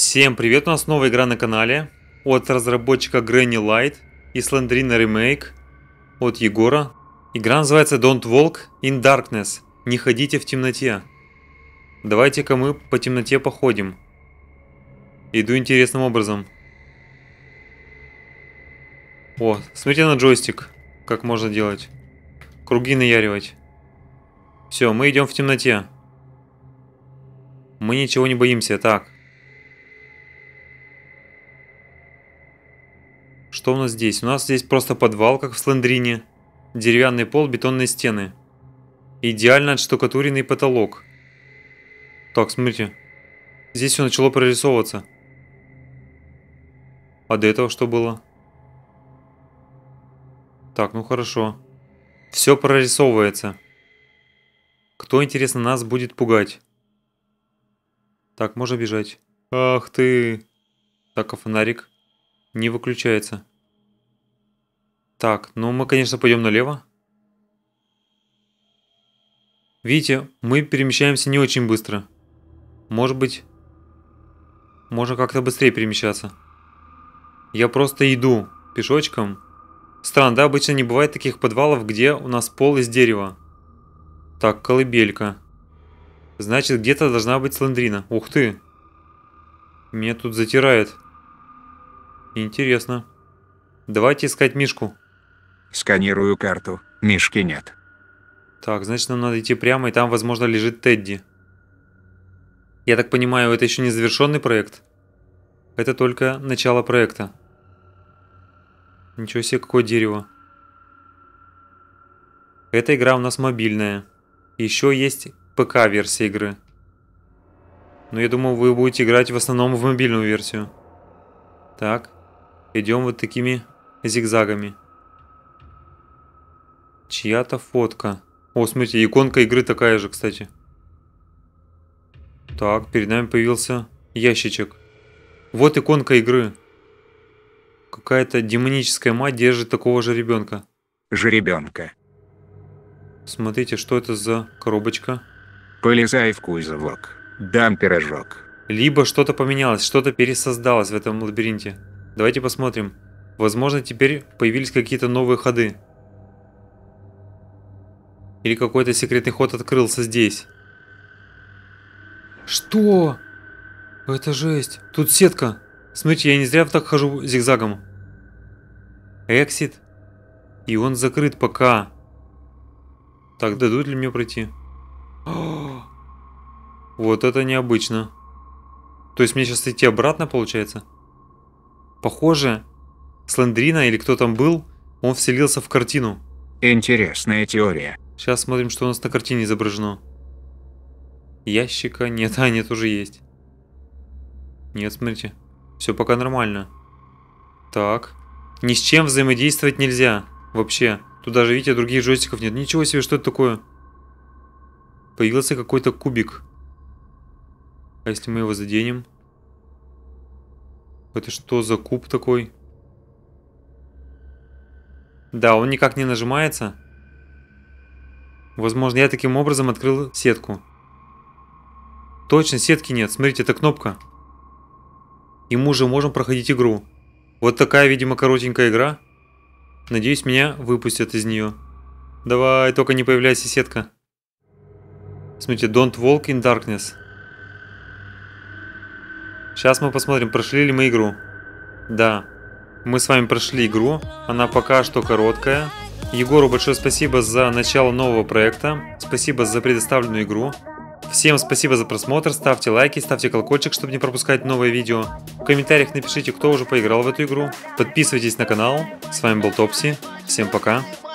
Всем привет, у нас новая игра на канале от разработчика Granny Light и Slendrina Remake от Егора. Игра называется Don't Walk in Darkness. Не ходите в темноте. Давайте-ка мы по темноте походим. Иду интересным образом. О, смотрите на джойстик, как можно делать. Круги наяривать. Все, мы идем в темноте. Мы ничего не боимся. Так. Что у нас здесь? У нас здесь просто подвал, как в Слендрине. Деревянный пол, бетонные стены. Идеально отштукатуренный потолок. Так, смотрите. Здесь все начало прорисовываться. А до этого что было? Так, ну хорошо. Все прорисовывается. Кто, интересно, нас будет пугать? Так, можно бежать. Ах ты. Так, а фонарик не выключается. Так, ну мы, конечно, пойдем налево. Видите, мы перемещаемся не очень быстро. Может быть, можно как-то быстрее перемещаться. Я просто иду пешочком. Странно, да? Обычно не бывает таких подвалов, где у нас пол из дерева. Так, колыбелька. Значит, где-то должна быть Слендрина. Ух ты! Меня тут затирает. Интересно. Давайте искать Мишку. Сканирую карту. Мишки нет. Так, значит, нам надо идти прямо, и там, возможно, лежит Тедди. Я так понимаю, это еще не завершенный проект? Это только начало проекта. Ничего себе, какое дерево. Эта игра у нас мобильная. Еще есть ПК-версия игры. Но я думаю, вы будете играть в основном в мобильную версию. Так. Идем вот такими зигзагами. Чья-то фотка. О, смотрите, иконка игры такая же, кстати. Так, перед нами появился ящичек. Вот иконка игры. Какая-то демоническая мать держит такого же ребенка. Жеребенка. Смотрите, что это за коробочка. Полезай в кузовок. Дам пирожок. Либо что-то поменялось, что-то пересоздалось в этом лабиринте. Давайте посмотрим. Возможно, теперь появились какие-то новые ходы. Или какой-то секретный ход открылся здесь. Что? Это жесть. Тут сетка. Смотрите, я не зря так хожу зигзагом. Exit. И он закрыт пока. Так, дадут ли мне пройти? О, вот это необычно. То есть мне сейчас идти обратно, получается? Похоже, Слендрина или кто там был, он вселился в картину. Интересная теория. Сейчас смотрим, что у нас на картине изображено. Ящика нет, а нет, уже есть. Нет, смотрите. Все пока нормально. Так. Ни с чем взаимодействовать нельзя. Вообще. Тут даже, видите, других джойстиков нет. Ничего себе, что это такое? Появился какой-то кубик. А если мы его заденем? Это что за куб такой? Да, он никак не нажимается. Возможно, я таким образом открыл сетку. Точно, сетки нет. Смотрите, это кнопка. И мы уже можем проходить игру. Вот такая, видимо, коротенькая игра. Надеюсь, меня выпустят из нее. Давай, только не появляйся, сетка. Смотрите, Don't Walk in Darkness. Сейчас мы посмотрим, прошли ли мы игру. Да, мы с вами прошли игру. Она пока что короткая. Егору большое спасибо за начало нового проекта. Спасибо за предоставленную игру. Всем спасибо за просмотр. Ставьте лайки, ставьте колокольчик, чтобы не пропускать новые видео. В комментариях напишите, кто уже поиграл в эту игру. Подписывайтесь на канал. С вами был Топси. Всем пока.